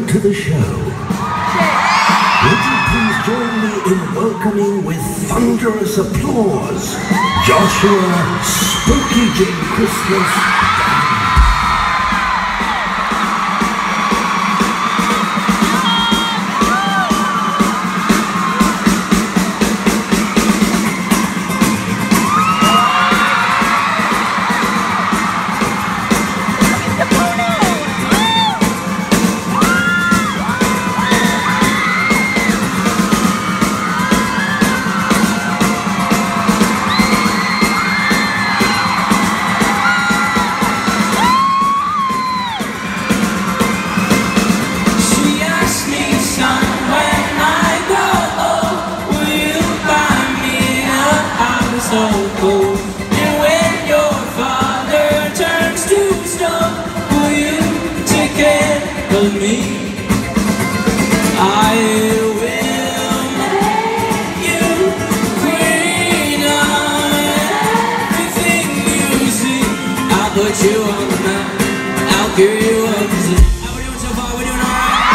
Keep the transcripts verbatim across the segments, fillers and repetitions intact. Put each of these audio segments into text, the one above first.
to the show. Would you please join me in welcoming with thunderous applause, Joshua Spooky Jim Christmas. And when your father turns to stone, will you take care of me? I will make you queen of everything you see. I'll put you on the map, I'll give you up to see. How we doing so far? We doing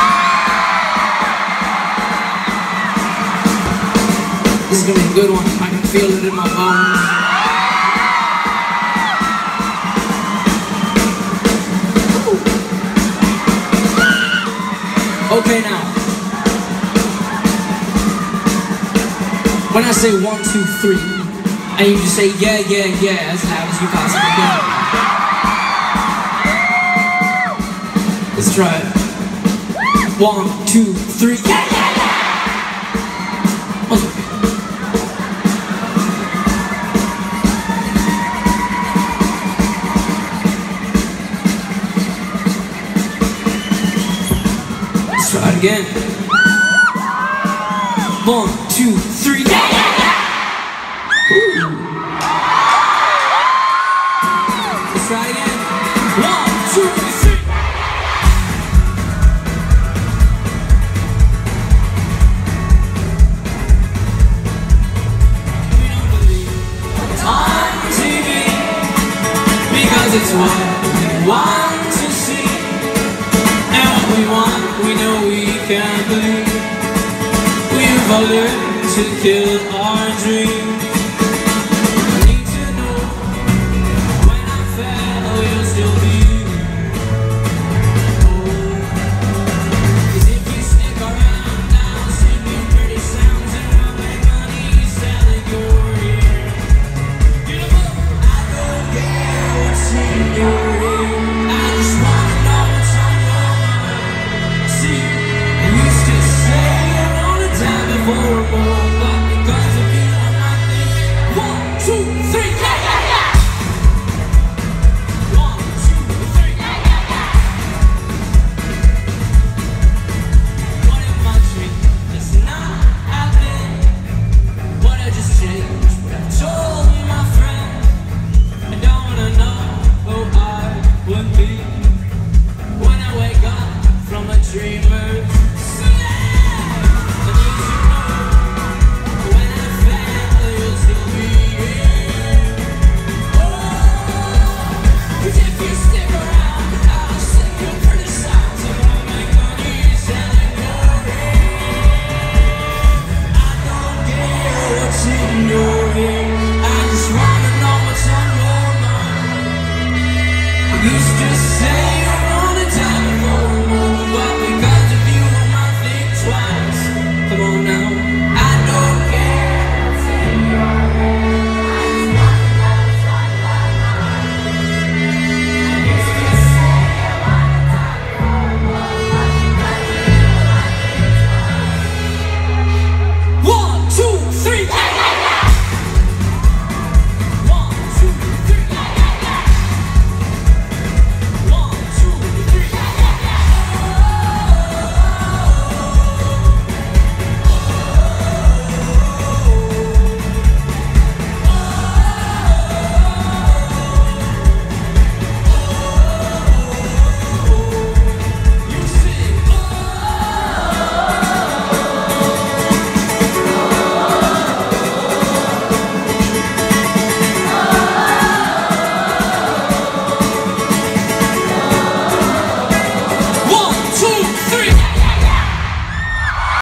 alright? This is gonna be a good one. I can feel it in my bones. Okay, now, when I say one, two, three, and you just say yeah, yeah, yeah as loud as you possibly can. Let's try it. One, two, three, yeah, yeah, yeah! Okay. Try it again. One, two, three. Yeah, yeah, yeah. Ooh. Let's try it again. One, two, three. We don't believe it's on T V because it's what we want to see, and what we want. We know we can't believe. We've all learned to kill our dreams.